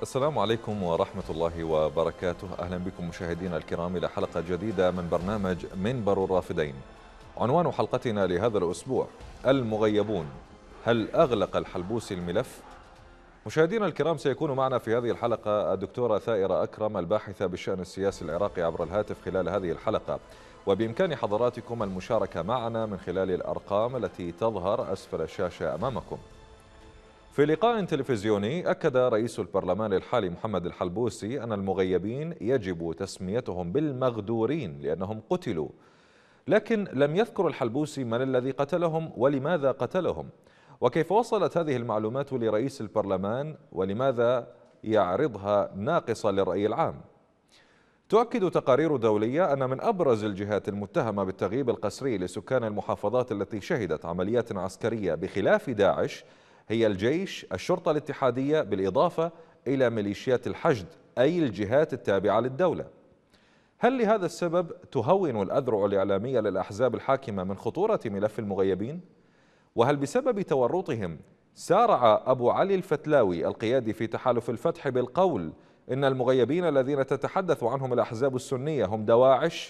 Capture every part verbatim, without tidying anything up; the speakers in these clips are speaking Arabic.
السلام عليكم ورحمة الله وبركاته. أهلا بكم مشاهدينا الكرام إلى حلقة جديدة من برنامج منبر الرافدين. عنوان حلقتنا لهذا الأسبوع: المغيبون، هل أغلق الحلبوسي الملف؟ مشاهدينا الكرام، سيكون معنا في هذه الحلقة الدكتورة ثائرة أكرم الباحثة بالشأن السياسي العراقي عبر الهاتف خلال هذه الحلقة، وبإمكان حضراتكم المشاركة معنا من خلال الأرقام التي تظهر أسفل الشاشة أمامكم. في لقاء تلفزيوني أكد رئيس البرلمان الحالي محمد الحلبوسي أن المغيبين يجب تسميتهم بالمغدورين لأنهم قتلوا، لكن لم يذكر الحلبوسي من الذي قتلهم ولماذا قتلهم، وكيف وصلت هذه المعلومات لرئيس البرلمان ولماذا يعرضها ناقصة للرأي العام. تؤكد تقارير دولية أن من أبرز الجهات المتهمة بالتغييب القسري لسكان المحافظات التي شهدت عمليات عسكرية بخلاف داعش هي الجيش، الشرطة الاتحادية، بالإضافة إلى ميليشيات الحشد، أي الجهات التابعة للدولة. هل لهذا السبب تهون الأذرع الإعلامية للأحزاب الحاكمة من خطورة ملف المغيبين؟ وهل بسبب تورطهم سارع أبو علي الفتلاوي القيادي في تحالف الفتح بالقول إن المغيبين الذين تتحدث عنهم الأحزاب السنية هم دواعش؟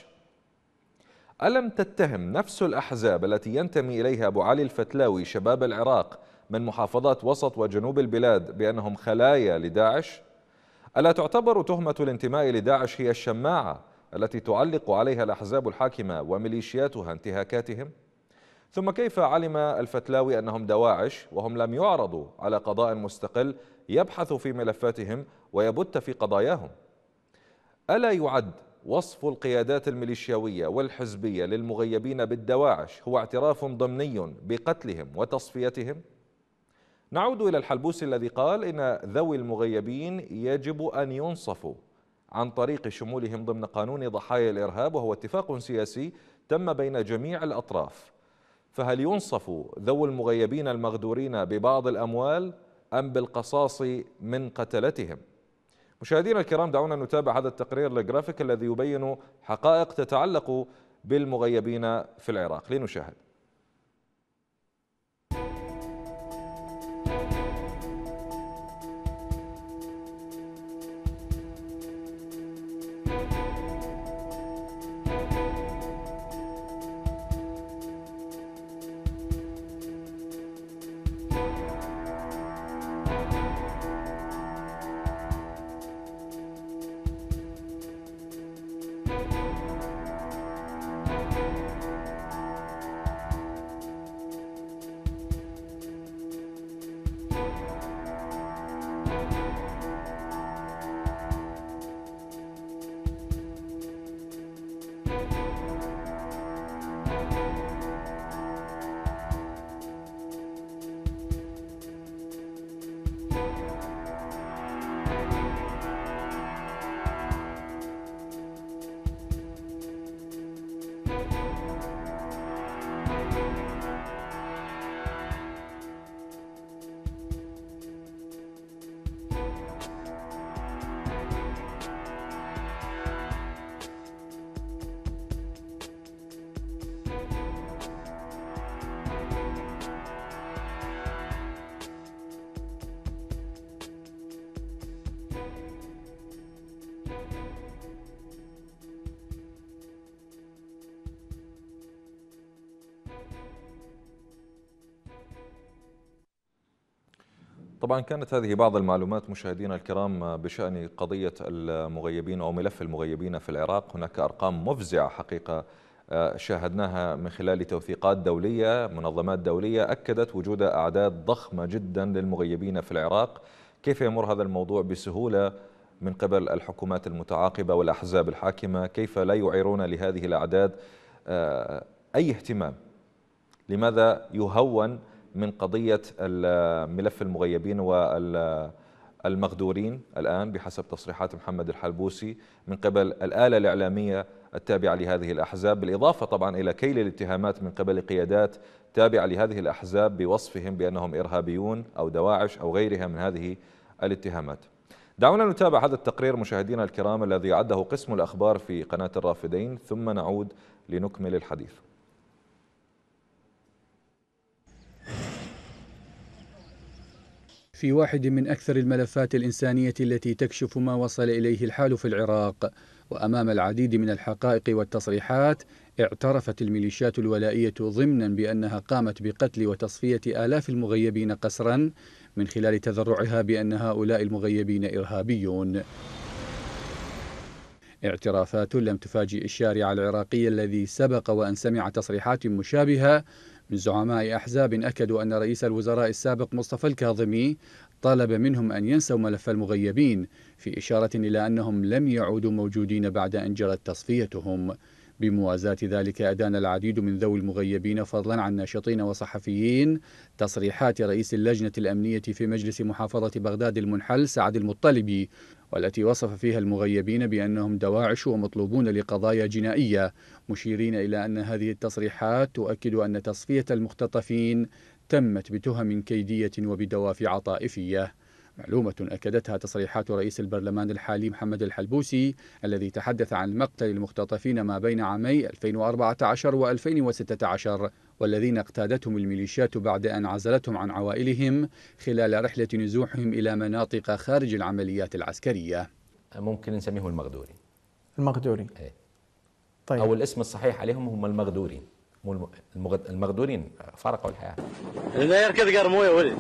ألم تتهم نفس الأحزاب التي ينتمي إليها أبو علي الفتلاوي شباب العراق من محافظات وسط وجنوب البلاد بأنهم خلايا لداعش؟ ألا تعتبر تهمة الانتماء لداعش هي الشماعة التي تعلق عليها الأحزاب الحاكمة وميليشياتها انتهاكاتهم؟ ثم كيف علم الفتلاوي أنهم دواعش وهم لم يعرضوا على قضاء مستقل يبحث في ملفاتهم ويبت في قضاياهم؟ ألا يعد وصف القيادات الميليشياوية والحزبية للمغيبين بالدواعش هو اعتراف ضمني بقتلهم وتصفيتهم؟ نعود إلى الحلبوسي الذي قال إن ذوي المغيبين يجب أن ينصفوا عن طريق شمولهم ضمن قانون ضحايا الإرهاب، وهو اتفاق سياسي تم بين جميع الأطراف. فهل ينصف ذوي المغيبين المغدورين ببعض الأموال أم بالقصاص من قتلتهم؟ مشاهدينا الكرام، دعونا نتابع هذا التقرير الجرافيك الذي يبين حقائق تتعلق بالمغيبين في العراق. لنشاهد. طبعا كانت هذه بعض المعلومات مشاهدينا الكرام بشأن قضية المغيبين أو ملف المغيبين في العراق. هناك أرقام مفزعة حقيقة شاهدناها من خلال توثيقات دولية، منظمات دولية أكدت وجود أعداد ضخمة جدا للمغيبين في العراق. كيف يمر هذا الموضوع بسهولة من قبل الحكومات المتعاقبة والأحزاب الحاكمة؟ كيف لا يعيرون لهذه الأعداد أي اهتمام؟ لماذا يهون من قضية ملف المغيبين والمغدورين الآن بحسب تصريحات محمد الحلبوسي من قبل الآلة الإعلامية التابعة لهذه الأحزاب، بالإضافة طبعا إلى كيل الاتهامات من قبل قيادات تابعة لهذه الأحزاب بوصفهم بأنهم إرهابيون أو دواعش أو غيرها من هذه الاتهامات؟ دعونا نتابع هذا التقرير مشاهدينا الكرام الذي عده قسم الأخبار في قناة الرافدين، ثم نعود لنكمل الحديث. في واحد من أكثر الملفات الإنسانية التي تكشف ما وصل إليه الحال في العراق، وأمام العديد من الحقائق والتصريحات، اعترفت الميليشيات الولائية ضمنا بأنها قامت بقتل وتصفية آلاف المغيبين قسرا، من خلال تذرعها بأن هؤلاء المغيبين إرهابيون. اعترافات لم تفاجئ الشارع العراقي الذي سبق وأن سمع تصريحات مشابهة من زعماء أحزاب أكدوا أن رئيس الوزراء السابق مصطفى الكاظمي طلب منهم أن ينسوا ملف المغيبين، في إشارة إلى أنهم لم يعودوا موجودين بعد أن جرت تصفيتهم. بموازاة ذلك أدان العديد من ذوي المغيبين فضلا عن ناشطين وصحفيين تصريحات رئيس اللجنة الأمنية في مجلس محافظة بغداد المنحل سعد المطلبي، والتي وصف فيها المغيبين بأنهم دواعش ومطلوبون لقضايا جنائية، مشيرين إلى أن هذه التصريحات تؤكد أن تصفية المختطفين تمت بتهم كيدية وبدوافع طائفية. معلومة أكدتها تصريحات رئيس البرلمان الحالي محمد الحلبوسي الذي تحدث عن مقتل المختطفين ما بين عامي ألفين وأربعة عشر وألفين وستة عشر، والذين اقتادتهم الميليشيات بعد أن عزلتهم عن عوائلهم خلال رحلة نزوحهم إلى مناطق خارج العمليات العسكرية. ممكن نسميه المغدوري. المغدوري ايه. طيب. أو الاسم الصحيح عليهم هم المغدورين، مو المغدورين فارقوا الحياة. لا يركض قرمو يا ولد.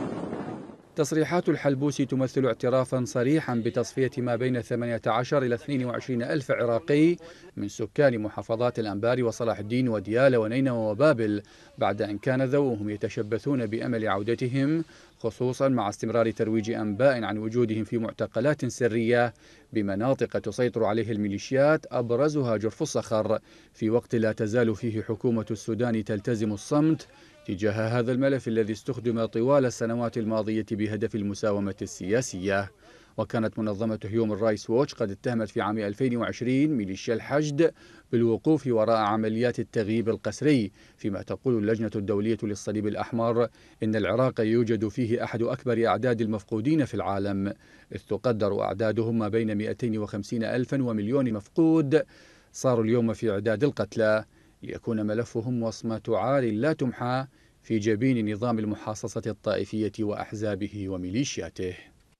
تصريحات الحلبوسي تمثل اعترافا صريحا بتصفية ما بين ثمانية عشر إلى اثنين وعشرين ألف عراقي من سكان محافظات الأنبار وصلاح الدين وديالى ونينوى وبابل، بعد أن كان ذووهم يتشبثون بأمل عودتهم، خصوصا مع استمرار ترويج أنباء عن وجودهم في معتقلات سرية بمناطق تسيطر عليها الميليشيات، أبرزها جرف الصخر، في وقت لا تزال فيه حكومة السودان تلتزم الصمت تجاه هذا الملف الذي استخدم طوال السنوات الماضية بهدف المساومة السياسية. وكانت منظمة هيومن رايتس ووتش قد اتهمت في عام ألفين وعشرين ميليشيا الحشد بالوقوف وراء عمليات التغييب القسري، فيما تقول اللجنة الدولية للصليب الأحمر إن العراق يوجد فيه أحد أكبر أعداد المفقودين في العالم، إذ تقدر أعدادهم ما بين مئتين وخمسين ألفا ومليون مفقود صاروا اليوم في إعداد القتلى، ليكون ملفهم وصمة عار لا تمحى في جبين نظام المحاصصة الطائفية وأحزابه وميليشياته.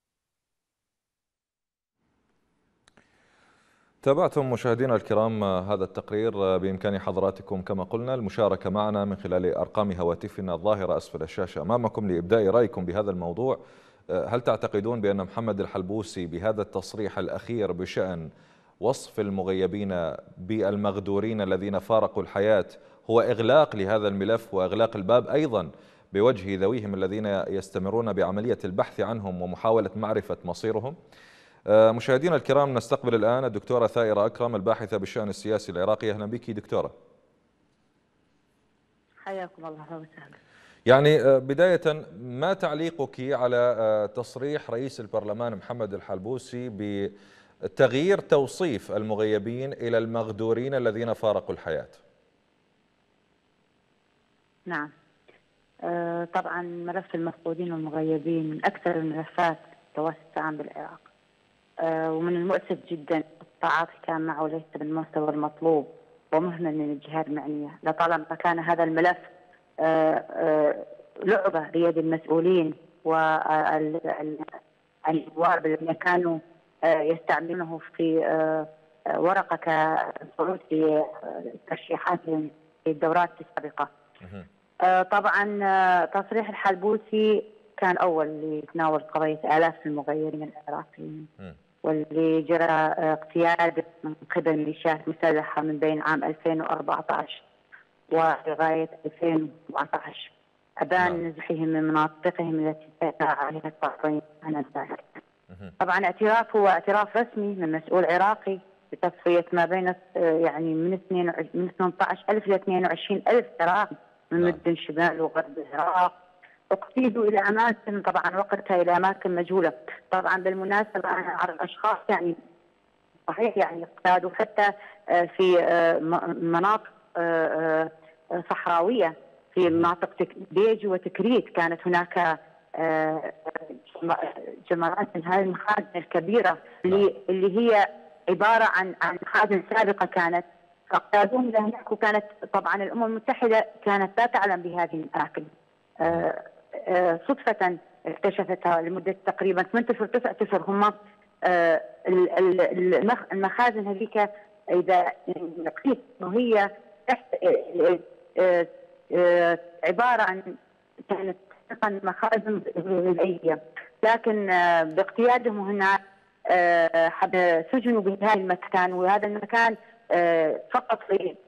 تابعتم مشاهدينا الكرام هذا التقرير. بإمكان حضراتكم كما قلنا المشاركة معنا من خلال أرقام هواتفنا الظاهرة أسفل الشاشة أمامكم لإبداء رأيكم بهذا الموضوع. هل تعتقدون بأن محمد الحلبوسي بهذا التصريح الأخير بشأن وصف المغيبين بالمغدورين الذين فارقوا الحياة هو إغلاق لهذا الملف وإغلاق الباب أيضا بوجه ذويهم الذين يستمرون بعملية البحث عنهم ومحاولة معرفة مصيرهم؟ مشاهدينا الكرام، نستقبل الآن الدكتورة ثائرة أكرم الباحثة بالشأن السياسي العراقي. أهلا بك دكتورة. حياكم الله وسهلا. يعني بداية، ما تعليقك على تصريح رئيس البرلمان محمد الحلبوسي بتغيير توصيف المغيبين إلى المغدورين الذين فارقوا الحياة؟ نعم، طبعا ملف المفقودين والمغيبين من أكثر الملفات تواسد العام بالعراق، ومن المؤسف جدا التعاطي كان معه ليس بالمستوى المطلوب ومهمل من الجهات المعنية، لطالما كان هذا الملف لعبة بيد المسؤولين والنواب الذين كانوا يستعملونه في ورقة كصعود في ترشيحات في الدورات السابقة. طبعا تصريح الحلبوسي كان أول ليتناول قضية آلاف المغيرين العراقيين، واللي جرى اقتياد من قبل ميليشيات مسلحة من بين عام ألفين وأربعة عشر ولغاية ألفين وسبعة عشر، أبان نزحهم من مناطقهم التي سيطر عليها الطرفين عن ذلك. طبعا اعتراف هو اعتراف رسمي من مسؤول عراقي بتصفية ما بين يعني من اثنين من ثمانية عشر ألف إلى اثنين وعشرين ألف عراقي من مدن شمال وغرب العراق، اقتيدوا الى اماكن طبعا وقتها الى اماكن مجهوله. طبعا بالمناسبه انا اعرف اشخاص يعني صحيح يعني اقتادوا حتى في مناطق صحراويه، في مناطق بيج وتكريت كانت هناك جمرات من هذه المخازن الكبيره اللي اللي هي عباره عن عن مخازن سابقه كانت، فاقتادوهم الى هناك، وكانت طبعا الامم المتحده كانت لا تعلم بهذه الاماكن. آه آه صدفه اكتشفتها لمدة تقريبا ثمانية أشهر تسعة أشهر هم المخازن هذيك إذا قيس إنه هي عبارة عن كانت مخازن غذائية، لكن باقتيادهم هنا سجنوا بهذا المكان، وهذا المكان فقط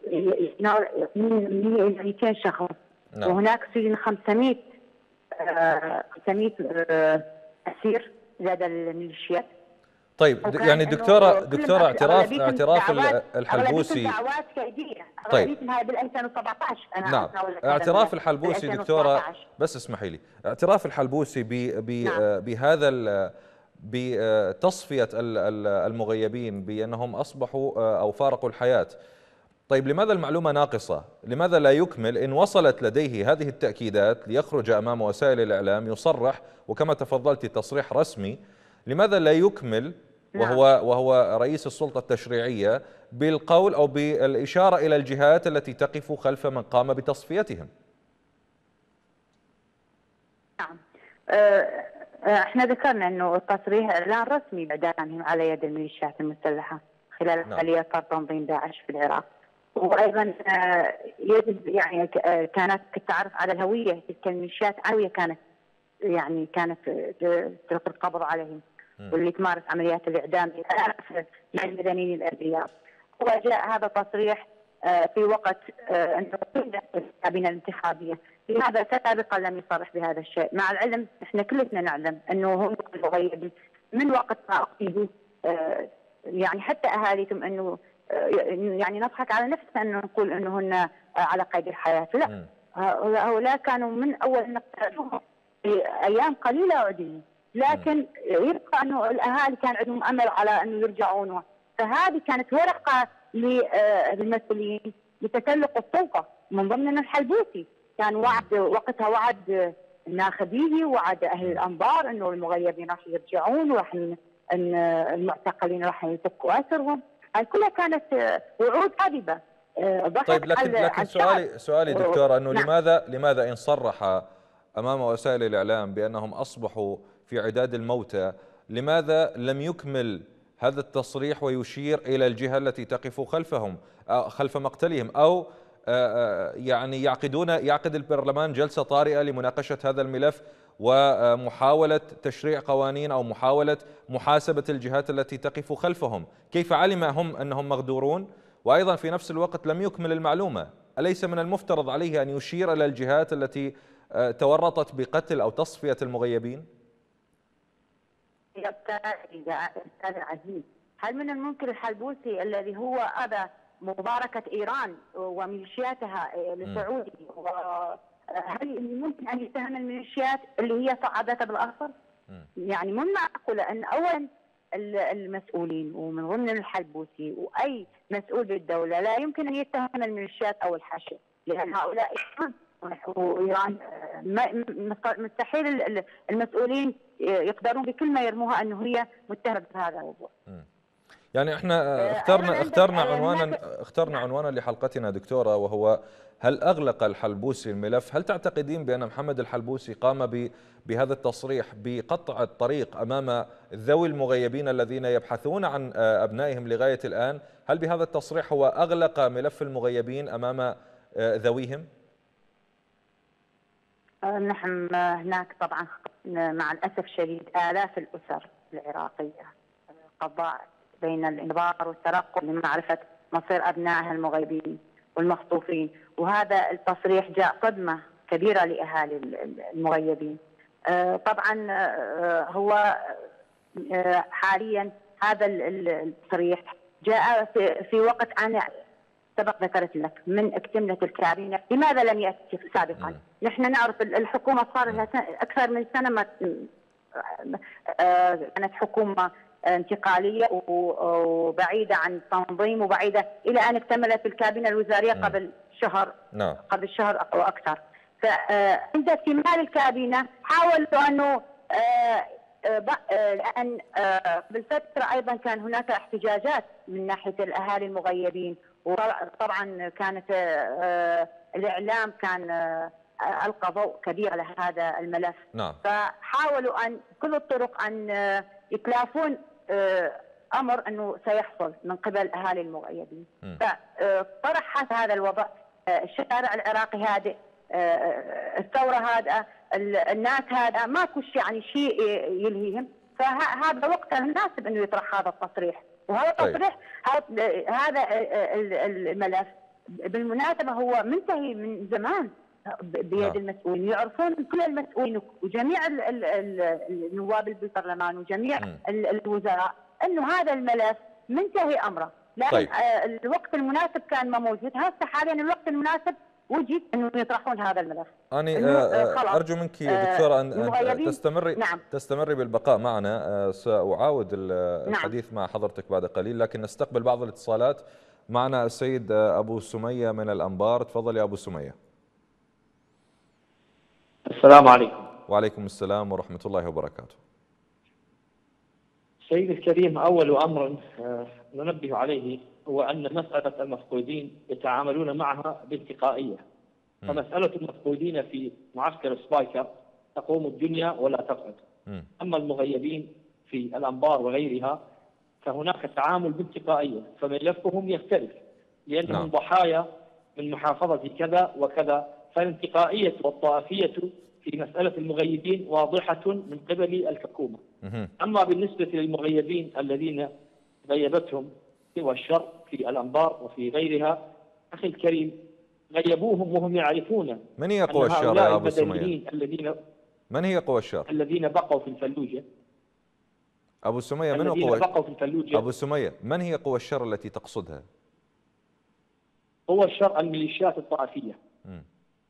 من مئتين شخص. نعم. وهناك سجن خمسمئة خمسمئة أسير زاد الميليشيات. طيب يعني دكتورة دكتورة اعتراف اعتراف الحلبوسي دعوات كيدية. طيب بال ألفين وسبعة عشر أنا نعم اعتراف الحلبوسي دكتورة، بس اسمحي لي، اعتراف الحلبوسي نعم. بهذا بتصفية المغيبين بأنهم أصبحوا أو فارقوا الحياة. طيب لماذا المعلومة ناقصة؟ لماذا لا يكمل إن وصلت لديه هذه التأكيدات ليخرج أمام وسائل الإعلام يصرح، وكما تفضلت تصريح رسمي، لماذا لا يكمل وهو وهو رئيس السلطة التشريعية بالقول أو بالإشارة إلى الجهات التي تقف خلف من قام بتصفيتهم؟ نعم. احنا ذكرنا انه التصريح اعلان رسمي باعدامهم على يد الميليشيات المسلحه خلال عمليات تنظيم داعش في العراق. وايضا يجب يعني كانت كتعرف على الهويه، تلك الميليشيات عويه كانت يعني كانت تلقي القبض عليهم واللي تمارس عمليات الاعدام مع المدنيين الابرياء. وجاء هذا التصريح في وقت انه قيمت الكابينه الانتخابيه، لماذا سابقا لم يصرح بهذا الشيء؟ مع العلم احنا كلنا نعلم انه هم المغيبين من وقت ما اقيدوا، يعني حتى اهاليهم انه يعني نضحك على نفسنا انه نقول انه هن على قيد الحياه، لا هؤلاء كانوا من اول ما اقتادوهم في ايام قليله عدلوا، لكن يبقى انه الاهالي كان عندهم امل على انه يرجعون، فهذه كانت ورقه للمسؤولين لتسلق السلطه من ضمننا الحلبوسي. كان وعد وقتها وعد الناخبيه وعد اهل الانبار انه المغيبين راح يرجعون وراح ان المعتقلين راح يفكوا اسرهم، هاي كلها كانت وعود كاذبه. طيب لكن لكن سؤالي سؤالي دكتوره انه نعم. لماذا لماذا ان صرح امام وسائل الاعلام بانهم اصبحوا في عداد الموتى، لماذا لم يكمل هذا التصريح ويشير الى الجهه التي تقف خلفهم خلف مقتلهم، او يعني يعقدون يعقد البرلمان جلسة طارئة لمناقشة هذا الملف ومحاولة تشريع قوانين أو محاولة محاسبة الجهات التي تقف خلفهم؟ كيف علم هم أنهم مغدورون وأيضا في نفس الوقت لم يكمل المعلومة؟ أليس من المفترض عليه أن يشير إلى الجهات التي تورطت بقتل أو تصفية المغيبين؟ يا أستاذ العزيز، هل من الممكن الحلبوسي الذي هو أبى مباركة إيران وميليشياتها لسعودي، هل ممكن أن يتهم الميليشيات اللي هي صعدتها بالأرض؟ يعني مو معقولة أن أولا المسؤولين ومن ضمن الحلبوسي وأي مسؤول بالدولة لا يمكن أن يتهم الميليشيات أو الحشد، لأن هؤلاء وإيران مستحيل المسؤولين يقدرون بكلمة يرموها أنه هي متهمة بهذا الموضوع. يعني احنا اخترنا اخترنا عنوانا اخترنا عنوانا لحلقتنا دكتوره، وهو هل اغلق الحلبوسي الملف؟ هل تعتقدين بان محمد الحلبوسي قام بهذا التصريح بقطع الطريق امام ذوي المغيبين الذين يبحثون عن ابنائهم لغايه الان؟ هل بهذا التصريح هو اغلق ملف المغيبين امام ذويهم؟ نحن هناك طبعا مع الاسف الشديد الاف الاسر العراقيه قد ضاعت بين الانظار والترقب لمعرفة مصير أبنائها المغيبين والمخطوفين، وهذا التصريح جاء صدمة كبيرة لأهالي المغيبين. طبعا هو حاليا هذا التصريح جاء في وقت أنا سبق ذكرت لك من اكتملة الكابينة. لماذا لم يأتي سابقا؟ نحن نعرف الحكومة صار لها أكثر من سنة ما كانت حكومة انتقالية وبعيدة عن التنظيم وبعيدة إلى أن اكتملت الكابينة الوزارية قبل شهر نعم. قبل شهر أو أكثر. فعند اكتمال الكابينة حاولوا أنه لأن بالفترة أيضا كان هناك احتجاجات من ناحية الأهالي المغيبين، وطبعا كانت الإعلام كان ألقى ضوء كبير على هذا الملف. نعم. فحاولوا أن كل الطرق أن يتلافون أمر أنه سيحصل من قبل أهالي المغيبين. فطرح هذا الوضع، الشارع العراقي هادئ، الثورة هادئة، الناس هادئة، ماكو يعني شيء يلهيهم، فهذا وقت المناسب أنه يطرح هذا التصريح. وهذا التصريح هذا الملف بالمناسبة هو منتهي من زمان بيد المسؤولين، يعرفون كل المسؤولين وجميع النواب بالبرلمان وجميع الوزراء انه هذا الملف منتهي امره، لكن طيب. الوقت المناسب كان ما موجود. هسه حاليا الوقت المناسب وجد انه يطرحون هذا الملف. أنا أرجو منك دكتورة أن تستمري نعم. تستمري بالبقاء معنا. سأعاود الحديث نعم. مع حضرتك بعد قليل، لكن نستقبل بعض الاتصالات. معنا السيد أبو سمية من الأنبار. تفضل يا أبو سمية. السلام عليكم. وعليكم السلام ورحمة الله وبركاته. سيدي الكريم، أول أمر ننبه عليه هو أن مسألة المفقودين يتعاملون معها بانتقائية. فمسألة المفقودين في معسكر سبايكر تقوم الدنيا ولا تقعد. أما المغيبين في الأنبار وغيرها فهناك تعامل بانتقائية، فملفهم يختلف لأنهم نعم. ضحايا من محافظة كذا وكذا. فالانتقائية والطائفية في مسألة المغيبين واضحة من قبل الحكومة. أما بالنسبة للمغيبين الذين غيبتهم سوى الشر في الأنبار وفي غيرها، أخي الكريم، غيبوهم وهم يعرفون. من هي قوى الشر يا أبو سمية؟ الذين من هي قوى الشر؟ الذين بقوا في الفلوجة. أبو سمية، من الذين قوى بقوا في الفلوجة. أبو سمية، من هي قوى الشر التي تقصدها؟ قوى الشر الميليشيات الطائفية. م.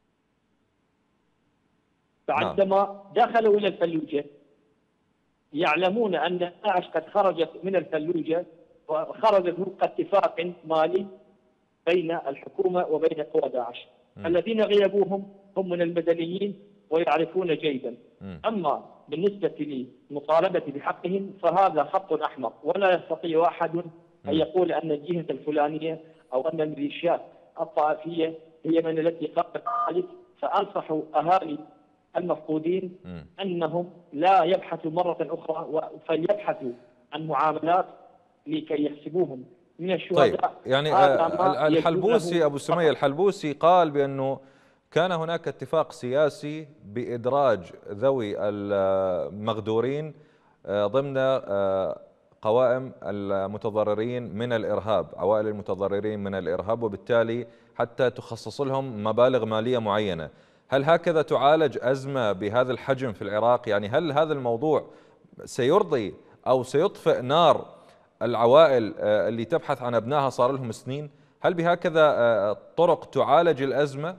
فعندما دخلوا إلى الفلوجة يعلمون أن داعش قد خرجت من الفلوجة، وخرجت وفق اتفاق مالي بين الحكومة وبين قوى داعش. م. الذين غيبوهم هم من المدنيين ويعرفون جيدا. م. أما بالنسبة للمطالبة بحقهم فهذا خط أحمر، ولا يستطيع أحد أن يقول أن الجهة الفلانية أو أن الميليشيات الطائفية هي من التي قامت ذلك. فأنصح أهالي المفقودين م. أنهم لا يبحثوا مرة أخرى، فليبحثوا عن معاملات لكي يحسبوهم من الشهداء. طيب، يعني الحلبوسي أبو سمية، الحلبوسي قال بأنه كان هناك اتفاق سياسي بإدراج ذوي المغدورين ضمن قوائم المتضررين من الإرهاب، عوائل المتضررين من الإرهاب، وبالتالي حتى تخصص لهم مبالغ مالية معينة. هل هكذا تعالج أزمة بهذا الحجم في العراق؟ يعني هل هذا الموضوع سيرضي أو سيطفئ نار العوائل اللي تبحث عن أبنائها صار لهم سنين؟ هل بهكذا طرق تعالج الأزمة؟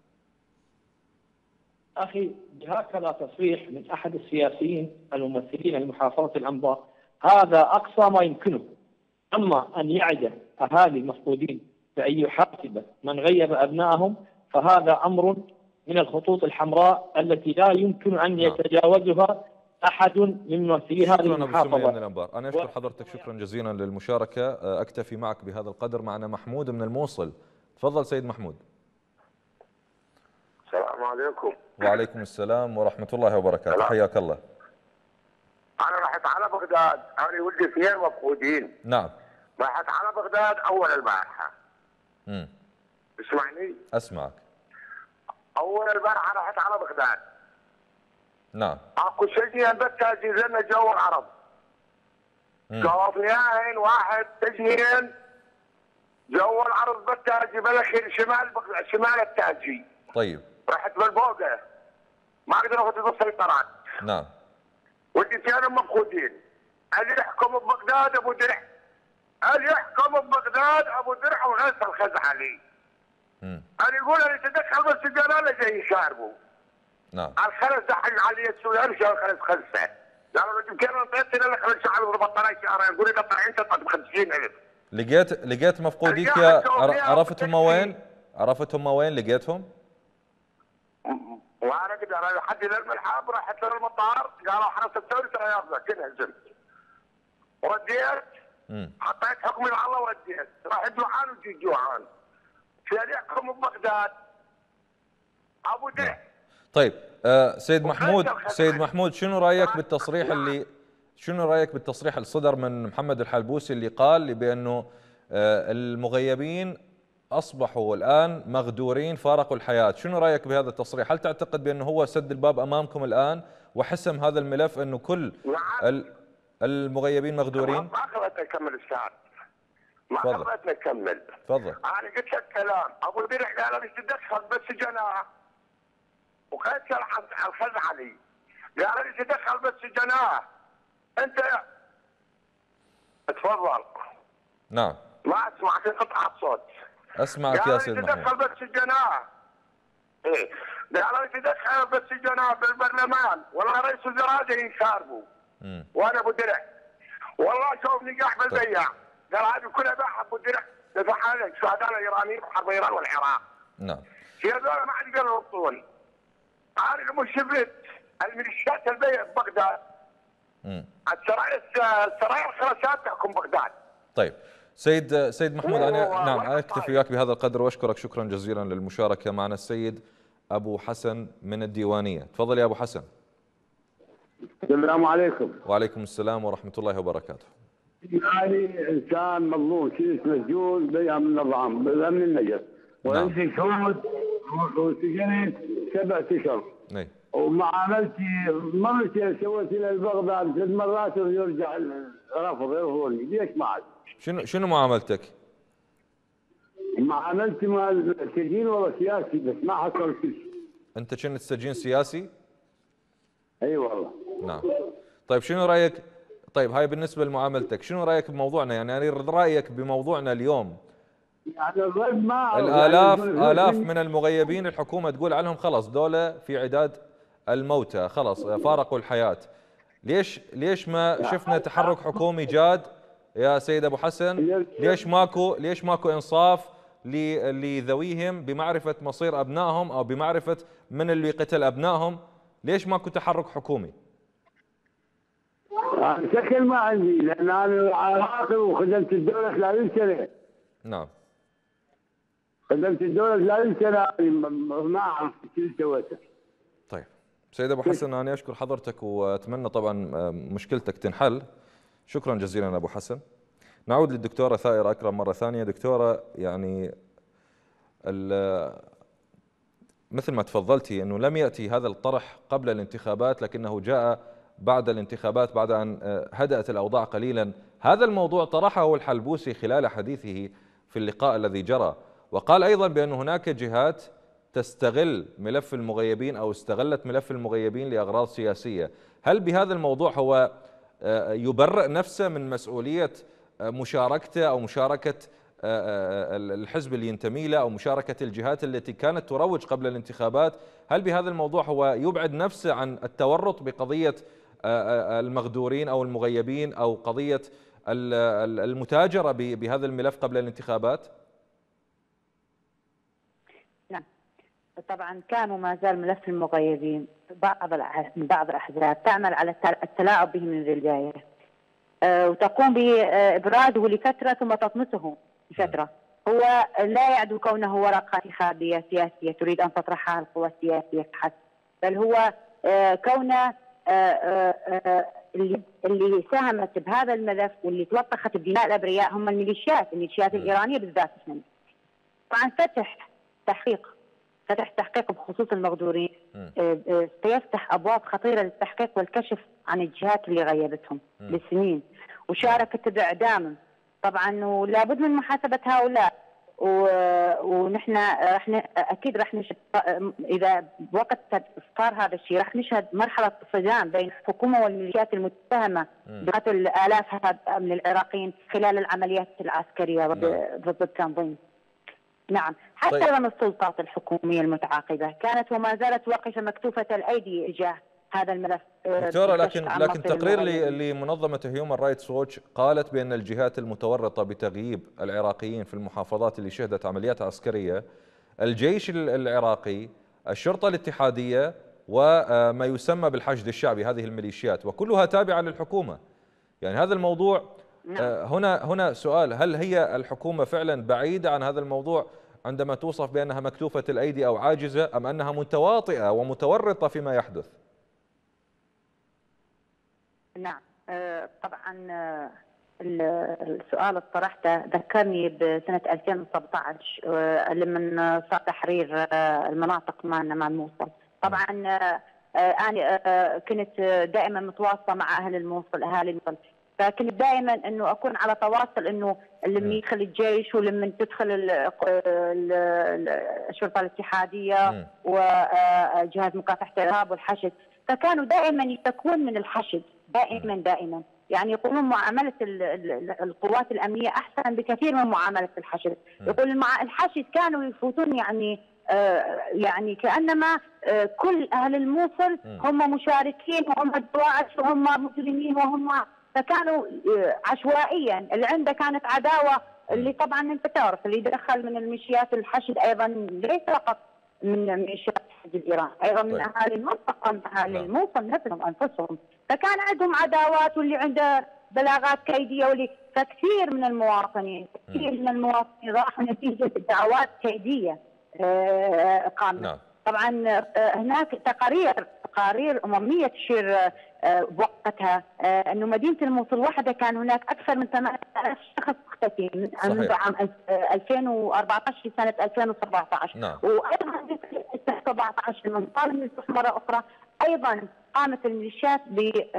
أخي، بهكذا تصريح من أحد السياسيين الممثلين لمحافظة الأنبار هذا أقصى ما يمكنه. أما أن يعد أهالي المفقودين بأن يحاسب من غيب أبنائهم فهذا أمر من الخطوط الحمراء التي لا يمكن أن يتجاوزها أحد من ممثلي هذه المحافظة. شكرا من الأنبار. أنا أشكر حضرتك شكرا جزيلا للمشاركة. أكتفي معك بهذا القدر. معنا محمود من الموصل. تفضل سيد محمود. السلام عليكم. وعليكم السلام ورحمة الله وبركاته. حياك الله. أنا رحت على بغداد، أنا ولدي اثنين مفقودين. نعم. رحت على بغداد أول البارحة. امم اسمعني؟ أسمعك. أول البارحة رحت على بغداد. نعم. اكو سجين بس لنا جو العرب. جو اثنين واحد سجين جو العرب بالتاجي بالاخير شمال بغداد، شمال التاجي. طيب. رحت بالبوقه ما اقدر اخذ السيطرات. نعم. والاثنين مفقودين. اللي يحكم ببغداد ابو درع. اللي يحكم ببغداد ابو درع وغيث الخزعلي. امم انا يقول اللي تدخل بالسجن لا جاي يشاربوا. نعم. الخلف دحين علي السودان شو الخلف خلفه. قالوا له يمكن انطيت لنا خلف شعر وبطاريه شهرين يقول لي قطع انت ب خمسين ألف. لقيت لقيت مفقوديك يا عرفت هم وين؟ عرفت هم وين لقيتهم؟ وانا اقدر لحد الملحق رحت للمطار قالوا حرس الدولة ترى ياخذك انهزمت. رديت حطيت حكمي على الله ورديت راح جوعان وجي جوعان. في اللي يحكم ببغداد ابو درع طيب آه سيد محمود سيد محمود شنو رايك بالتصريح اللي شنو رايك بالتصريح اللي صدر من محمد الحلبوسي اللي قال بانه آه المغيبين اصبحوا الان مغدورين فارقوا الحياه؟ شنو رايك بهذا التصريح؟ هل تعتقد بانه هو سد الباب امامكم الان وحسم هذا الملف انه كل المغيبين مغدورين؟ ما خلتني اكمل استاذ، ما تفضل. خلتني اكمل. تفضل. انا قلت لك كلام، ابو درع قال لي تدخل بس جناه وخذت الخز علي، قال لي تدخل بس جناه. انت تفضل. نعم. ما اسمع في قطعه صوت. اسمعك يا سيد محمود. قال لي تدخل بس جناه. ايه قال لي تدخل بس جناه بالبرلمان، والله رئيس وزراء جايين يشاربوا. وانا ابو درع. والله شوفني قاح بالبياع. قال هذه كلها باع ابو درع دفع على الشهداء الايرانيين وحرب ايران والعراق. نعم. في هذول ما عاد قالوا الطول. انا مش شفت الميليشيات البيع ببغداد. امم السرايا السرايا الخرسات تحكم بغداد. طيب سيد سيد محمود انا نعم اكتفي وياك بهذا القدر واشكرك شكرا جزيلا للمشاركه معنا. السيد ابو حسن من الديوانيه، تفضل يا ابو حسن. السلام عليكم. وعليكم السلام ورحمه الله وبركاته. يعني انسان مظلوم شيء مسجون بايام النظام بامن النجف وعندي شهود وسجنت سبع اشهر. اي ومعاملتي مرتين سويت الى بغداد ثلاث مرات ويرجع رفض يرفضني، ليش ما عاد؟ شنو شنو معاملتك؟ معاملتي مع السجين والله سياسي بس ما حصل شيء. انت كنت سجين سياسي؟ اي والله. نعم. طيب شنو رايك؟ طيب هاي بالنسبه لمعاملتك، شنو رايك بموضوعنا؟ يعني انا اريد رايك بموضوعنا اليوم. يعني الرد ما الالاف يعني الاف من المغيبين الحكومه تقول عنهم خلاص دولة في عداد الموتى، خلاص فارقوا الحياه. ليش ليش ما شفنا تحرك حكومي جاد يا سيد ابو حسن؟ ليش ماكو ليش ماكو انصاف لذويهم بمعرفه مصير ابنائهم او بمعرفه من اللي قتل ابنائهم؟ ليش ماكو تحرك حكومي؟ شكل ما عندي لان انا عاقل وخدمت الدوله ثلاثين سنه. نعم. خدمت الدوله ثلاثين سنه ما اعرف شو سويته. طيب سيد ابو حسن انا اشكر حضرتك واتمنى طبعا مشكلتك تنحل. شكرا جزيلا ابو حسن. نعود للدكتوره ثائره اكرم مره ثانيه. دكتوره يعني مثل ما تفضلتي انه لم ياتي هذا الطرح قبل الانتخابات لكنه جاء بعد الانتخابات بعد ان هدأت الاوضاع قليلا. هذا الموضوع طرحه الحلبوسي خلال حديثه في اللقاء الذي جرى، وقال ايضا بان هناك جهات تستغل ملف المغيبين او استغلت ملف المغيبين لاغراض سياسيه. هل بهذا الموضوع هو يبرئ نفسه من مسؤوليه مشاركته او مشاركه الحزب اللي ينتمي له او مشاركه الجهات التي كانت تروج قبل الانتخابات؟ هل بهذا الموضوع هو يبعد نفسه عن التورط بقضيه المغدورين او المغيبين او قضيه المتاجره بهذا الملف قبل الانتخابات؟ نعم طبعا كان وما زال ملف المغيبين بعض من بعض الاحزاب تعمل على التلاعب به من البدايه وتقوم بابرازه لفتره ثم تطمسه لفتره. هو لا يعدو كونه ورقه انتخابيه سياسيه تريد ان تطرحها القوى السياسيه فحسب، بل هو كونه اللي اللي ساهمت بهذا الملف واللي توثقت بدماء الابرياء هم الميليشيات، الميليشيات الايرانيه بالذات. طبعا فتح تحقيق فتح تحقيق بخصوص المغدورين سيفتح ابواب خطيره للتحقيق والكشف عن الجهات اللي غيبتهم لسنين وشاركت باعدامهم. طبعا ولابد من محاسبه هؤلاء، ونحن رح اكيد رح نشهد اذا بوقت صار هذا الشيء رح نشهد مرحله صدام بين الحكومه والميليشيات المتهمه بقتل الاف من العراقيين خلال العمليات العسكريه ضد التنظيم. نعم حتى طيب. ايضا السلطات الحكوميه المتعاقبه كانت وما زالت واقفه مكتوفه الايدي تجاه هذا الملف. دكتوره لكن لكن تقرير لمنظمه هيومن رايتس ووتش قالت بان الجهات المتورطه بتغييب العراقيين في المحافظات اللي شهدت عمليات عسكريه الجيش العراقي، الشرطه الاتحاديه، وما يسمى بالحشد الشعبي، هذه الميليشيات وكلها تابعه للحكومه. يعني هذا الموضوع نعم. هنا هنا سؤال، هل هي الحكومه فعلا بعيده عن هذا الموضوع عندما توصف بأنها مكتوفة الأيدي أو عاجزة، أم أنها متواطئة ومتورطة فيما يحدث؟ نعم طبعا السؤال اللي طرحته ذكرني بسنة ألفين وسبعطعش لما صار تحرير المناطق مالنا مال الموصل. طبعا أنا كنت دائما متواصلة مع أهل الموصل أهالي الموصل، فكنت دائما انه اكون على تواصل انه لما يدخل الجيش ولما تدخل الشرطه الاتحاديه وجهاز مكافحه الارهاب والحشد، فكانوا دائما يشتكون من الحشد دائما دائما، يعني يقولون معامله القوات الامنيه احسن بكثير من معامله الحشد. يقول مع الحشد كانوا يفوتون يعني آه يعني كانما آه كل اهل الموصل هم مشاركين وهم دواعش وهم مجرمين وهم، فكانوا عشوائيا اللي عنده كانت عداوه اللي طبعا انت تعرف اللي دخل من الميليشيات الحشد ايضا ليس فقط من ميليشيات الحشد الايراني، ايضا من اهالي المنطقه من اهالي الموصل نفسهم انفسهم، فكان عندهم عداوات واللي عنده بلاغات كيديه واللي فكثير من المواطنين كثير من المواطنين راحوا نتيجه دعوات كيديه قامت. نعم. طبعا هناك تقارير تقارير امميه تشير بوقتها انه مدينه الموصل وحدها كان هناك اكثر من ثمانية آلاف شخص مختفين منذ عام ألفين وأربعطعش في سنه ألفين وسبعطعش. نعم. وايضا في سنه سبعطعش المنطقه نفتح مره اخرى ايضا قامت الميليشيات ب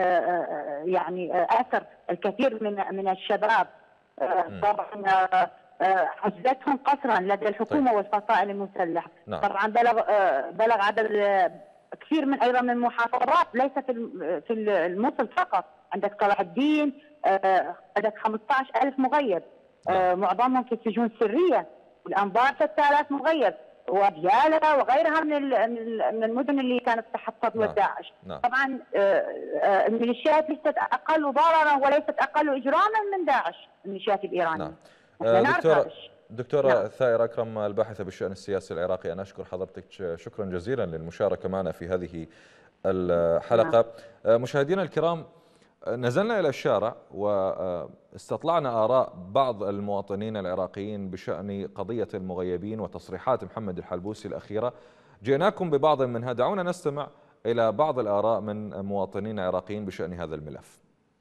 يعني اثر الكثير من من الشباب طبعا حجزتهم قسرا لدى الحكومه طيب. والفصائل المسلحه. نعم. طبعا بلغ بلغ عدد كثير من ايضا من المحافظات ليس في في الموصل فقط، عندك صلاح الدين عندك خمسة عشر ألف مغيب. نعم. معظمهم في السجون السريه، والانبار ستة آلاف مغيب، وديالى وغيرها من من المدن اللي كانت تحت سطوه داعش. نعم. طبعا الميليشيات ليست اقل ضررا وليست اقل اجراما من داعش الميليشيات الايرانيه. نعم. دكتورة دكتورة نعم. ثائر أكرم الباحثة بالشأن السياسي العراقي، أنا أشكر حضرتك شكرا جزيلا للمشاركة معنا في هذه الحلقة. نعم. مشاهدينا الكرام، نزلنا إلى الشارع واستطلعنا آراء بعض المواطنين العراقيين بشأن قضية المغيبين وتصريحات محمد الحلبوسي الأخيرة. جئناكم ببعض منها، دعونا نستمع إلى بعض الآراء من مواطنين عراقيين بشأن هذا الملف.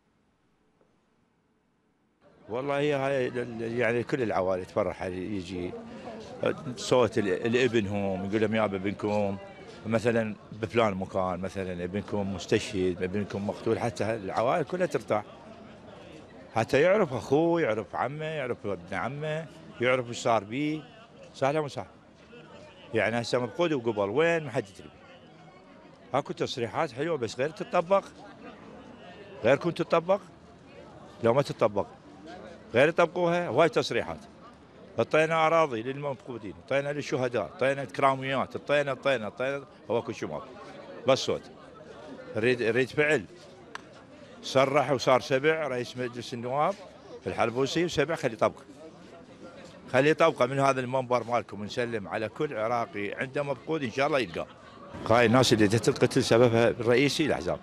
والله هي يعني كل العوائل تفرح يجي صوت لابنهم، يقول لهم يا ابنكم مثلا بفلان مكان، مثلا ابنكم مستشهد، ابنكم مقتول، حتى العوائل كلها ترتاح، حتى يعرف اخوه، يعرف عمه، يعرف ابن عمه، يعرف ايش صار بيه. سهله وسهله يعني هسه مفقود وقبل وين ما حد يدري. اكو تصريحات حلوه بس غير تطبق، غير كنت تطبق، لو ما تطبق غير يطبقوها. هواي تصريحات، اعطينا اراضي للمفقودين، اعطينا للشهداء، اعطينا كراميات، اعطينا اعطينا اعطينا هو كل شيء ماكو، بس صوت. نريد نريد فعل. صرح وصار سبع رئيس مجلس النواب الحلبوسي وسبع، خلي يطبق، خلي يطبقه من هذا المنبر مالكم. نسلم على كل عراقي عنده مفقود ان شاء الله يلقاه. هاي الناس اللي تتقتل سببها الرئيسي الاحزاب،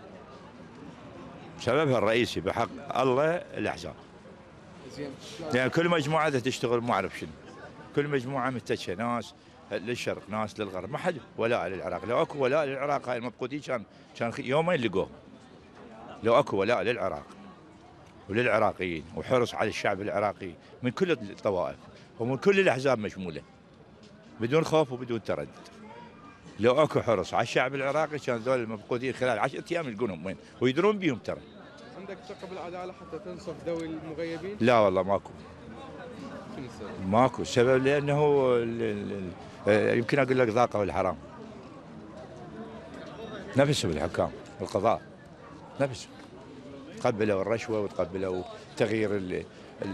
سببها الرئيسي بحق الله الاحزاب. يعني كل مجموعه تشتغل ما اعرف شنو، كل مجموعه متجهه، ناس للشرق ناس للغرب، ما حد ولاء للعراق. لو اكو ولاء للعراق هاي المفقودين كان كان يومين لقوه. لو اكو ولاء للعراق وللعراقيين وحرص على الشعب العراقي من كل الطوائف ومن كل الاحزاب مشموله بدون خوف وبدون تردد، لو اكو حرص على الشعب العراقي كان ذول المفقودين خلال عشرة ايام يلقونهم وين ويدرون بيهم. ترى عندك ثقة بالعدالة حتى تنصف ذوي المغيبين؟ لا والله ماكو. شنو السبب؟ ماكو السبب لانه يمكن اقول لك ذاقوا الحرام. نفسهم الحكام والقضاء نفسهم تقبلوا الرشوه وتقبلوا تغيير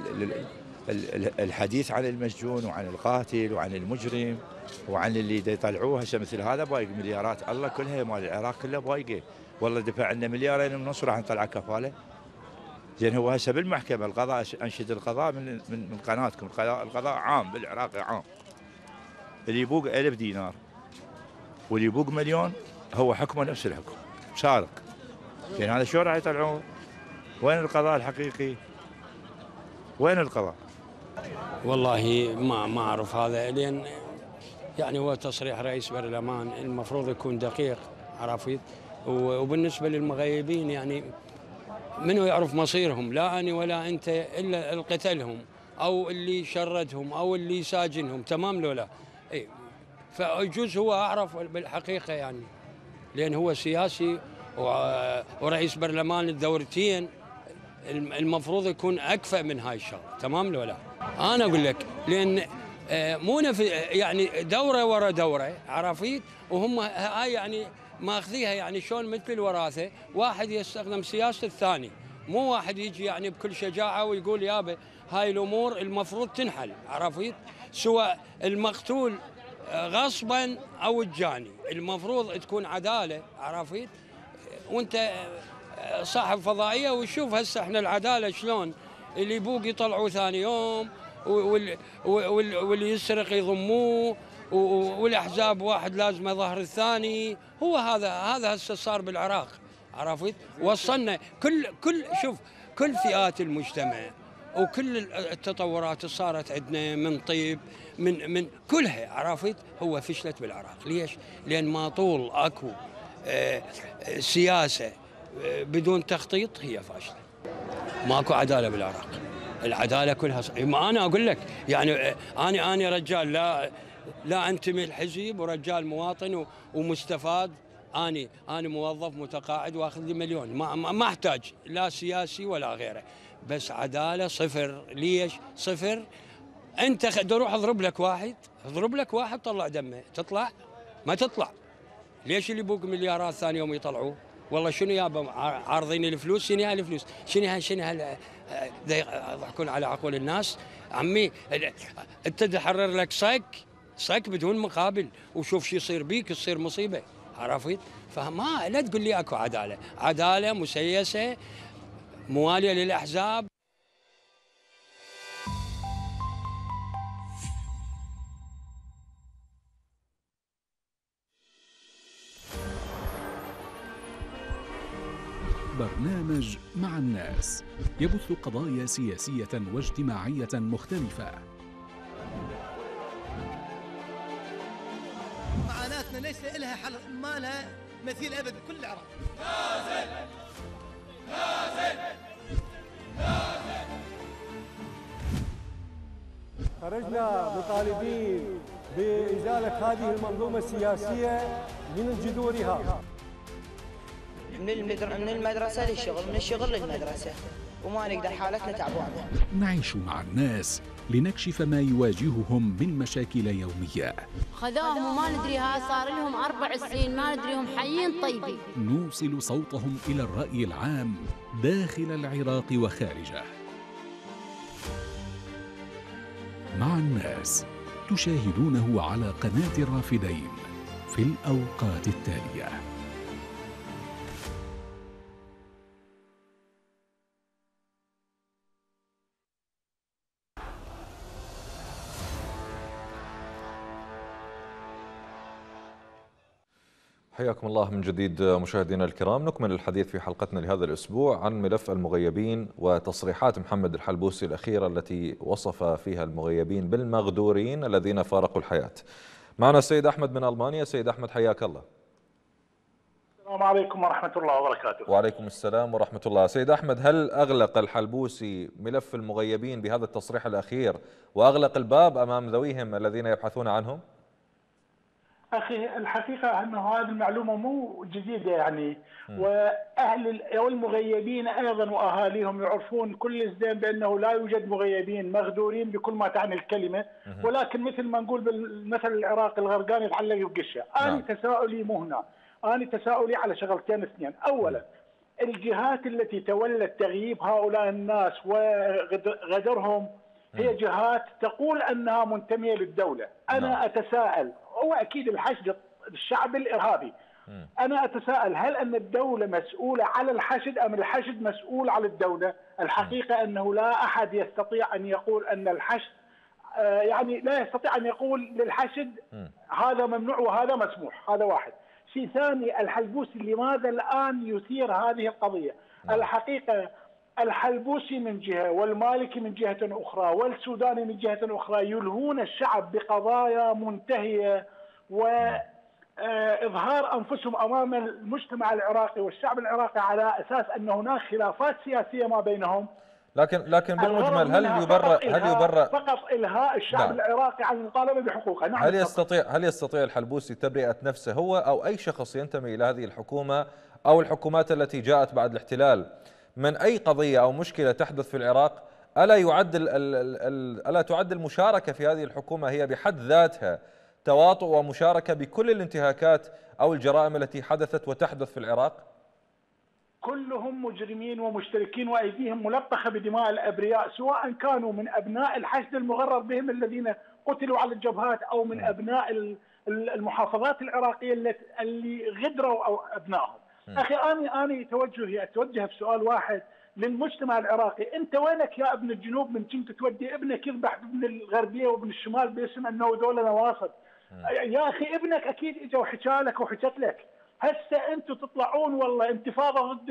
الحديث عن المسجون وعن القاتل وعن المجرم وعن اللي يطلعوه هسه مثل هذا بايق مليارات. الله كلها مال العراق كلها بايقه. والله دفع لنا مليارين ونص راح نطلع كفاله. زين هو هسه بالمحكمه القضاء انشد القضاء من من, من قناتكم، القضاء عام بالعراق عام. اللي يبوق ألف دينار واللي يبوق مليون هو حكمه نفس الحكم سارق. زين هذا شو راح يطلعوه؟ وين القضاء الحقيقي؟ وين القضاء؟ والله ما ما اعرف هذا، لان يعني هو تصريح رئيس برلمان المفروض يكون دقيق، عرفت؟ وبالنسبه للمغيبين يعني منو يعرف مصيرهم؟ لا أنا ولا أنت، إلا القتلهم أو اللي شردهم أو اللي ساجنهم، تمام لو لا؟ إيه، فيجوز هو أعرف بالحقيقة يعني، لأن هو سياسي ورئيس برلمان الدورتين، المفروض يكون أكفأ من هاي الشغلة، تمام لو لا؟ أنا أقول لك لأن مو يعني دورة ورا دورة، عرفت؟ وهم هاي يعني ماخذيها يعني شلون مثل الوراثه، واحد يستخدم سياسه الثاني، مو واحد يجي يعني بكل شجاعه ويقول يابا هاي الامور المفروض تنحل، عرفت؟ سواء المقتول غصبا او الجاني، المفروض تكون عداله، عرفت؟ وانت صاحب فضائيه وشوف هسه احنا العداله شلون، اللي يبوق يطلعوه ثاني يوم، واللي يسرق يضموه، والاحزاب واحد لازم ظهر الثاني. هو هذا هذا هسه صار بالعراق، عرفت؟ وصلنا كل كل شوف كل فئات المجتمع وكل التطورات اللي صارت عندنا من طيب من من كلها، عرفت؟ هو فشلت بالعراق. ليش؟ لان ما طول اكو آه سياسه آه بدون تخطيط هي فاشله. ماكو عداله بالعراق، العداله كلها ص... ما انا اقول لك يعني انا انا رجال لا لا انتمي الحزب، ورجال مواطن ومستفاد، اني انا موظف متقاعد واخذ لي مليون، ما ما احتاج لا سياسي ولا غيره، بس عداله صفر. ليش صفر؟ انت روح اضرب لك واحد، اضرب لك واحد طلع دمه، تطلع؟ ما تطلع. ليش اللي يبوق مليارات ثاني يوم يطلعوه؟ والله شنو يابا عارضين الفلوس؟ شنو هاي الفلوس؟ شنو هاي شنو هاي يضحكون على عقول الناس؟ عمي انت تحرر لك صك صك بدون مقابل، وشوف شو يصير بيك، تصير مصيبه، عرفت؟ فما لا تقول لي اكو عداله، عداله مسيسه مواليه للاحزاب. برنامج مع الناس يبث قضايا سياسية واجتماعية مختلفة. معاناتنا ليس لها حل، ما لها مثيل ابد بكل العراق. نازل نازل نازل. خرجنا مطالبين بإزالة هذه المنظومة السياسية من جذورها. من المدرسة للشغل، من الشغل للمدرسة، وما نقدر، حالتنا تعبانة. نعيش مع الناس لنكشف ما يواجههم من مشاكل يومية. خذوهم وما ندريها، صار لهم أربع سنين ما ندريهم حيين طيبين. نوصل صوتهم إلى الرأي العام داخل العراق وخارجه. مع الناس تشاهدونه على قناة الرافدين في الأوقات التالية. حياكم الله من جديد مشاهدينا الكرام. نكمل الحديث في حلقتنا لهذا الأسبوع عن ملف المغيبين وتصريحات محمد الحلبوسي الأخيرة التي وصف فيها المغيبين بالمغدورين الذين فارقوا الحياة. معنا السيد أحمد من ألمانيا. سيد أحمد حياك الله. السلام عليكم ورحمة الله وبركاته. وعليكم السلام ورحمة الله. سيد أحمد، هل أغلق الحلبوسي ملف المغيبين بهذا التصريح الأخير وأغلق الباب أمام ذويهم الذين يبحثون عنهم؟ أخي الحقيقة أن هذه المعلومة مو جديدة يعني، م. وأهل المغيبين أيضا وأهاليهم يعرفون كل الزين بأنه لا يوجد مغيبين، مغدورين بكل ما تعني الكلمة، م. ولكن مثل ما نقول بالمثل العراقي الغرقان يتعلق بقشة. أنا نعم. تساؤلي مو هنا، أنا تساؤلي على شغلتين اثنين. أولا م. الجهات التي تولت تغييب هؤلاء الناس وغدرهم هي جهات تقول أنها منتمية للدولة. أنا نعم. أتساءل، هو أكيد الحشد الشعبي الإرهابي، م. أنا أتساءل هل أن الدولة مسؤولة على الحشد أم الحشد مسؤول على الدولة؟ الحقيقة م. أنه لا أحد يستطيع أن يقول أن الحشد آه يعني لا يستطيع أن يقول للحشد م. هذا ممنوع وهذا مسموح. هذا واحد. شيء ثاني، الحلبوسي لماذا الآن يثير هذه القضية؟ م. الحقيقة الحلبوسي من جهة والمالكي من جهة أخرى والسوداني من جهة أخرى يلهون الشعب بقضايا منتهية وإظهار أنفسهم أمام المجتمع العراقي والشعب العراقي على أساس أن هناك خلافات سياسية ما بينهم. لكن لكن بالمجمل هل يبرر هل يبرر فقط إلهاء الشعب نعم. العراقي عن المطالبة بحقوقه؟ نعم. هل يستطيع هل يستطيع الحلبوسي تبرئة نفسه هو أو أي شخص ينتمي إلى هذه الحكومة أو الحكومات التي جاءت بعد الاحتلال من أي قضية أو مشكلة تحدث في العراق؟ ألا يعد ألا تعد المشاركة في هذه الحكومة هي بحد ذاتها تواطؤ ومشاركة بكل الانتهاكات أو الجرائم التي حدثت وتحدث في العراق؟ كلهم مجرمين ومشتركين وأيديهم ملطخة بدماء الأبرياء، سواء كانوا من أبناء الحشد المغرر بهم الذين قتلوا على الجبهات أو من أبناء المحافظات العراقية اللي غدروا أو أبنائهم. أخي أنا أنا توجهي أتوجه بسؤال واحد للمجتمع العراقي، أنت وينك يا ابن الجنوب من كنت تودي ابنك يذبح ابن الغربية وابن الشمال باسم أنه دولة نواصب؟ يا أخي ابنك أكيد إجا وحكى لك وحكت لك. هسه أنتم تطلعون والله انتفاضة ضد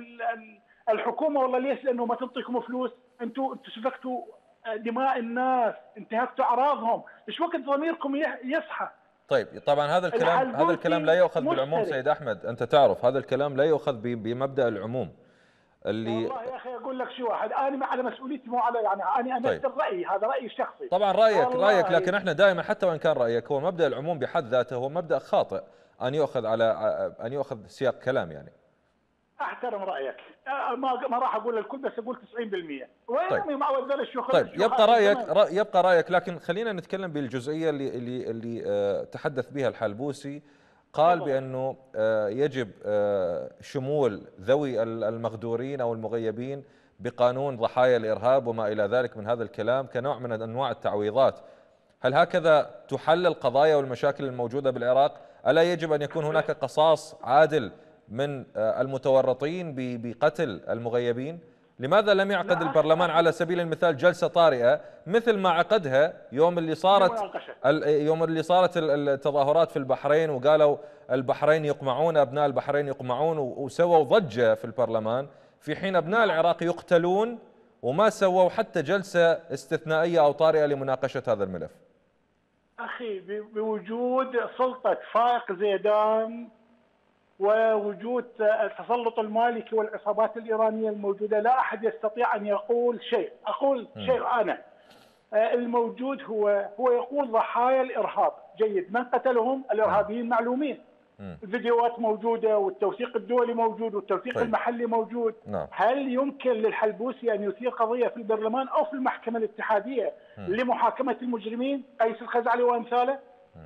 الحكومة، والله ليش؟ لأنه ما تنطيكم فلوس. أنتم أنتم سفكتوا دماء الناس، انتهكتوا أعراضهم، إيش وقت ضميركم يصحى؟ طيب طبعا هذا الكلام هذا الكلام لا يؤخذ بالعموم سيد أحمد، أنت تعرف هذا الكلام لا يؤخذ بمبدأ العموم اللي والله يا أخي أقول لك شيء واحد، أنا على مسؤوليتي مو على يعني أنا أمثل طيب. رأيي، هذا رأيي الشخصي طبعا رأيك رأيك لكن احنا دائما حتى وإن كان رأيك هو مبدأ العموم بحد ذاته هو مبدأ خاطئ أن يؤخذ على أن يؤخذ سياق كلام يعني. أحترم رأيك، ما ما راح أقول الكل بس أقول تسعين بالمئة. وين طيب. مع وزير الشيوخ طيب يبقى رأيك رأي يبقى رأيك لكن خلينا نتكلم بالجزئية اللي اللي اللي آه تحدث بها الحلبوسي، قال بأنه آه يجب آه شمول ذوي المغدورين أو المغيبين بقانون ضحايا الإرهاب وما إلى ذلك من هذا الكلام كنوع من أنواع التعويضات. هل هكذا تحل القضايا والمشاكل الموجودة بالعراق؟ ألا يجب أن يكون هناك قصاص عادل من المتورطين بقتل المغيبين؟ لماذا لم يعقد البرلمان على سبيل المثال جلسة طارئة مثل ما عقدها يوم اللي صارت يوم اللي صارت التظاهرات في البحرين وقالوا البحرين يقمعون، أبناء البحرين يقمعون، وسووا ضجة في البرلمان، في حين أبناء العراق يقتلون وما سووا حتى جلسة استثنائية أو طارئة لمناقشة هذا الملف؟ أخي بوجود سلطة فائق زيدان ووجود التسلط المالكي والعصابات الإيرانية الموجودة لا أحد يستطيع أن يقول شيء. أقول م. شيء أنا الموجود هو هو يقول ضحايا الإرهاب. جيد، من قتلهم؟ الإرهابيين معلومين، الفيديوهات موجودة والتوثيق الدولي موجود والتوثيق طيب. المحلي موجود. نعم. هل يمكن للحلبوسي أن يثير قضية في البرلمان أو في المحكمة الاتحادية م. لمحاكمة المجرمين قيس الخزعلي وأمثاله؟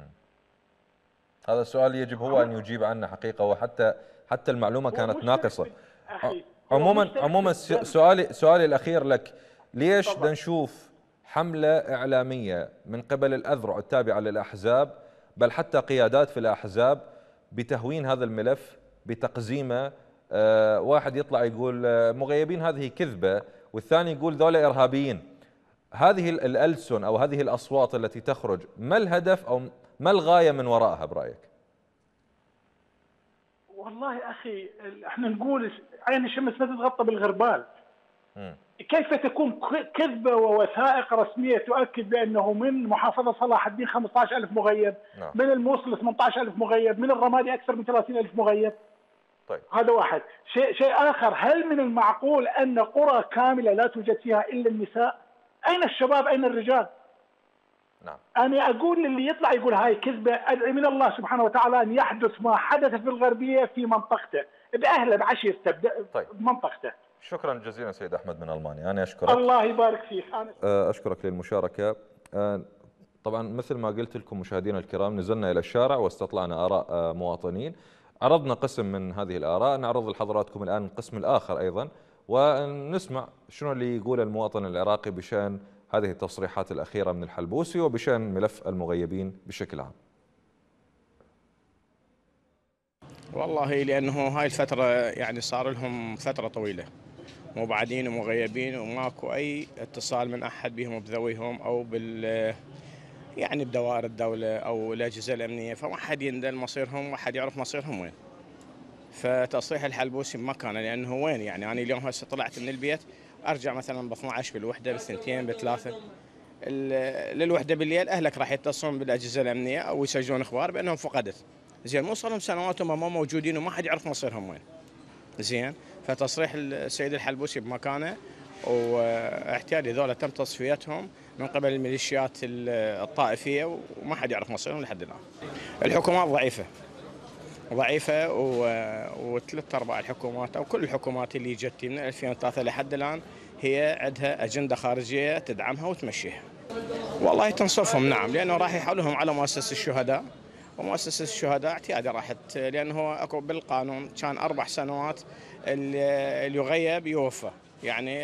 هذا السؤال يجب هو أن يجيب عنه حقيقة، وحتى حتى المعلومة كانت ناقصة. عموما عموما سؤالي سؤالي الأخير لك، ليش بدنا نشوف حملة إعلامية من قبل الأذرع التابعة للأحزاب بل حتى قيادات في الأحزاب بتهوين هذا الملف بتقزيمه؟ آه واحد يطلع يقول آه مغيبين هذه كذبة، والثاني يقول ذولا إرهابيين. هذه الألسن أو هذه الأصوات التي تخرج ما الهدف أو ما الغاية من وراءها برأيك؟ والله أخي احنا نقول عين الشمس لا تتغطى بالغربال. م. كيف تكون كذبة ووثائق رسمية تؤكد بأنه من محافظة صلاح الدين خمسة عشر ألف مغيب، م. من الموصل ثمانية عشر ألف مغيب، من الرمادي أكثر من ثلاثين ألف مغيب؟ طيب. هذا واحد. شيء شيء آخر، هل من المعقول أن قرى كاملة لا توجد فيها إلا النساء؟ أين الشباب؟ أين الرجال؟ نعم. أنا أقول للي يطلع يقول هاي كذبة، أدعي من الله سبحانه وتعالى أن يحدث ما حدث في الغربية في منطقته، بأهله بعشيرته طيب. بمنطقته. شكرا جزيلا سيد أحمد من ألمانيا، أنا أشكرك. الله يبارك فيك. أنا أشكرك للمشاركة. طبعا مثل ما قلت لكم مشاهدينا الكرام، نزلنا إلى الشارع واستطلعنا آراء مواطنين، عرضنا قسم من هذه الآراء، نعرض لحضراتكم الآن القسم الآخر أيضا ونسمع شنو اللي يقول المواطن العراقي بشأن هذه التصريحات الأخيرة من الحلبوسي وبشأن ملف المغيبين بشكل عام. والله لأنه هاي الفترة يعني صار لهم فترة طويلة مبعدين ومغيبين وماكو أي اتصال من أحد بهم بذويهم أو بال يعني بدوائر الدولة أو الأجهزة الأمنية، فما حد يندل مصيرهم، ما حد يعرف مصيرهم وين. فتصريح الحلبوسي بمكانه، لانه وين يعني انا اليوم هسه طلعت من البيت ارجع مثلا ب اثنعش بالوحده بالثنتين بثلاثه للوحده بالليل، اهلك راح يتصلون بالاجهزه الامنيه او يسجلون اخبار بانهم فقدت. زين مو صار لهم سنوات هم ما موجودين وما حد يعرف مصيرهم وين. زين فتصريح السيد الحلبوسي بمكانه، واحتيال هذول تم تصفيتهم من قبل الميليشيات الطائفيه وما حد يعرف مصيرهم لحد الان. الحكومات ضعيفه ضعيفه وثلاث ارباع الحكومات او كل الحكومات اللي جت من ألفين وثلاثة لحد الان هي عندها اجنده خارجيه تدعمها وتمشيها. والله تنصفهم نعم، لانه راح يحولهم على مؤسسه الشهداء، ومؤسسه الشهداء اعتيادي راحت، لانه اكو بالقانون كان اربع سنوات اللي يغيب يوفى، يعني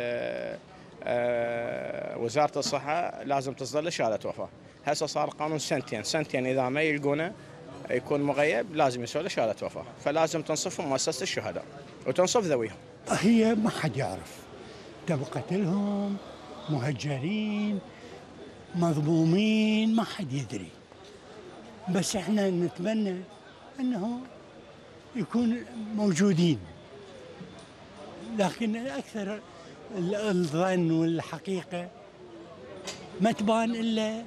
وزاره الصحه لازم تصدر له شهاده وفاه. هسه صار قانون سنتين، سنتين اذا ما يلقونه يكون مغيب لازم يسوي له شهاده وفاه، فلازم تنصفهم مؤسسه الشهداء وتنصف ذويهم. هي ما حد يعرف، تم قتلهم، مهجرين، مظلومين، ما حد يدري. بس احنا نتمنى انه يكون موجودين، لكن اكثر الظن والحقيقه ما تبان الا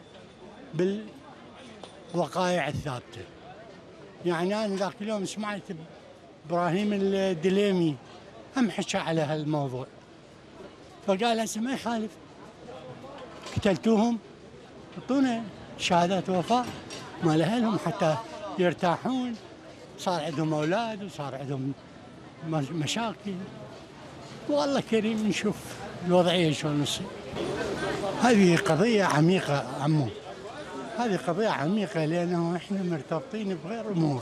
بالوقائع الثابته. يعني انا ذاك اليوم سمعت ابراهيم الدليمي هم حكى على هالموضوع، فقال هسه ما يخالف، قتلتوهم اعطونا شهادات وفاه مال اهلهم حتى يرتاحون، صار عندهم اولاد وصار عندهم مشاكل. والله كريم نشوف الوضعيه شلون تصير. هذه قضيه عميقه عمو، هذه قضيه عميقه، لانه احنا مرتبطين بغير امور.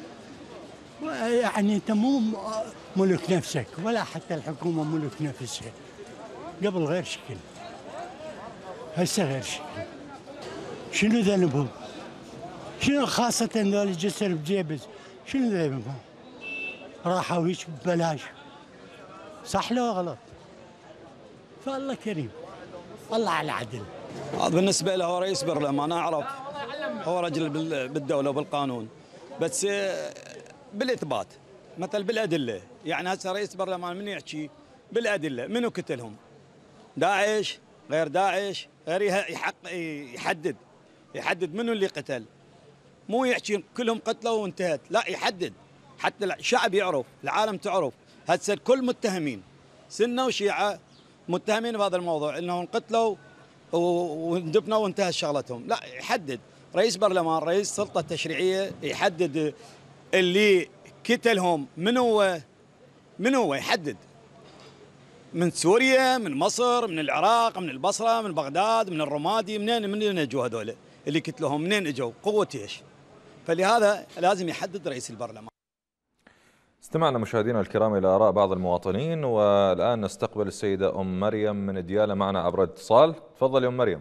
يعني انت مو ملك نفسك ولا حتى الحكومه ملك نفسها. قبل غير شكل، هسه غير شكل. شنو ذنبهم؟ شنو خاصة ذول الجسر بجيبز؟ شنو ذنبهم؟ راحوا هيك ببلاش. صح لو غلط؟ فالله كريم، الله على عدل. هذا بالنسبة له هو رئيس برلمان، أعرف هو رجل بالدولة وبالقانون، بس بالإثبات مثل بالأدلة. يعني هسه رئيس برلمان من يحكي بالأدلة، منو قتلهم؟ داعش غير داعش غير يحق يحدد يحدد منو اللي قتل، مو يحكي كلهم قتلوا وانتهت، لا يحدد حتى الشعب يعرف، العالم تعرف. هسه الكل متهمين سنه وشيعه متهمين بهذا الموضوع انهم قتلوا واندفنوا وانتهت شغلتهم، لا يحدد رئيس برلمان رئيس سلطه تشريعيه يحدد اللي قتلهم من هو من هو يحدد، من سوريا من مصر من العراق من البصره من بغداد من الرمادي، منين منين اجوا هذول اللي قتلوهم، منين اجوا قوه ايش؟ فلهذا لازم يحدد رئيس البرلمان. استمعنا مشاهدينا الكرام إلى آراء بعض المواطنين، والآن نستقبل السيدة أم مريم من ديالى معنا عبر اتصال. تفضل يا أم مريم.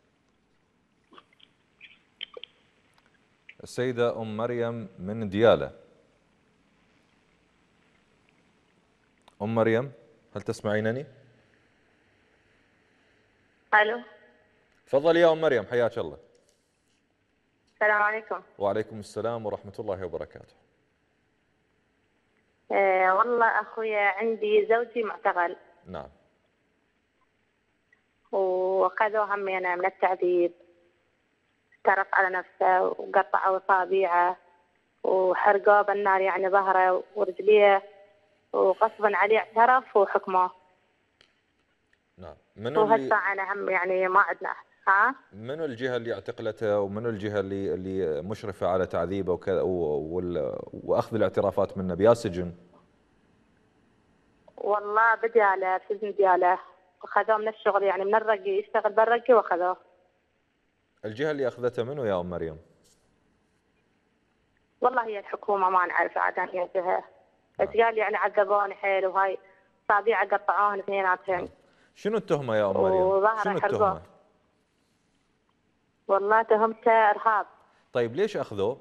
السيدة أم مريم من ديالى. أم مريم هل تسمعينني؟ ألو. تفضل يا أم مريم، حياك الله. السلام عليكم. وعليكم السلام ورحمة الله وبركاته. آه والله أخويا عندي زوجي معتقل. نعم. وأخذوه همينا من التعذيب، اعترف على نفسه وقطعوا أصابعه وحرقوه بالنار، يعني ظهره ورجليه، وغصبا عليه اعترف وحكموه. نعم. منو وهسه اللي أنا هم يعني ما عندنا. ها؟ منو الجهة اللي اعتقلته ومنو الجهة اللي اللي مشرفة على تعذيبه وكذا واخذ الاعترافات منه بيا سجن؟ والله بدياله بسجن دياله، اخذوه من الشغل يعني من الرقي، يشتغل بالرقي واخذوه. الجهة اللي اخذته منو يا ام مريم؟ والله هي الحكومة ما نعرف عاد هي الجهة، بس قال يعني عذبوني حيل وهاي صابيعه قطعوهن اثنيناتهن. شنو التهمة يا ام مريم؟ شنو التهمة؟ والله تهمته ارهاب. طيب ليش اخذوه؟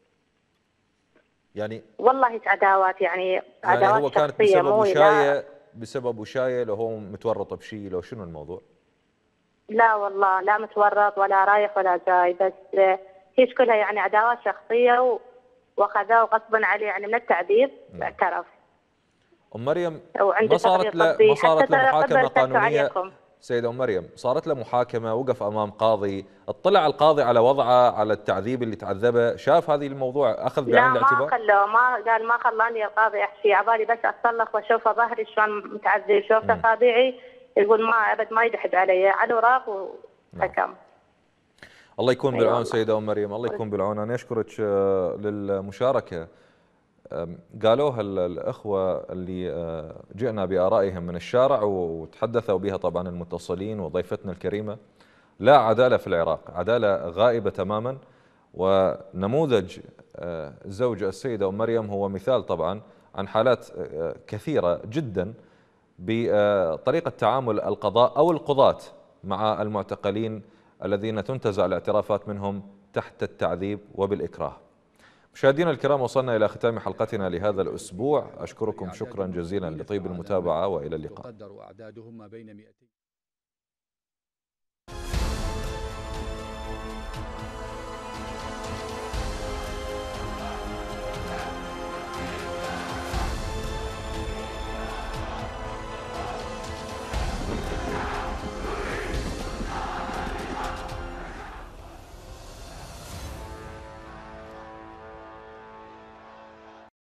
يعني والله هيك عداوات، يعني عداوات يعني هو كانت شخصية، بسبب مو وشاية بسبب وشاية لو هو متورط بشيء، لو شنو الموضوع؟ لا والله لا متورط ولا رايح ولا جاي، بس هيك كلها يعني عداوات شخصية و... واخذوه غصبا عليه يعني من التعذيب اعترف. ام مريم وعنده ما صارت له طبي ما صارت حتى له محاكمه قبل قانونيه عليكم. سيده ام مريم، صارت له محاكمه، وقف امام قاضي، اطلع القاضي على وضعه، على التعذيب اللي تعذبه، شاف هذه الموضوع، اخذ بعين لا الاعتبار؟ ما خلوه، ما قال ما خلاني القاضي احكي، عبالي بس اتصلخ واشوفه ظهري شلون متعذب، شوفته طبيعي يقول ما ابد ما يدحد علي، على وراق وحكم. الله يكون أيوة. بالعون سيده ام مريم، الله يكون بالعون. انا اشكرك للمشاركه. قالوها الاخوه اللي جئنا بارائهم من الشارع وتحدثوا بها طبعا المتصلين وضيفتنا الكريمه. لا عداله في العراق، عداله غائبه تماما. ونموذج زوج السيده ام مريم هو مثال طبعا عن حالات كثيره جدا بطريقه تعامل القضاء او القضاة مع المعتقلين الذين تنتزع الاعترافات منهم تحت التعذيب وبالإكراه. مشاهدينا الكرام، وصلنا إلى ختام حلقتنا لهذا الأسبوع. أشكركم شكرا جزيلا لطيب المتابعة وإلى اللقاء. تقدر أعدادهم ما بين مئتين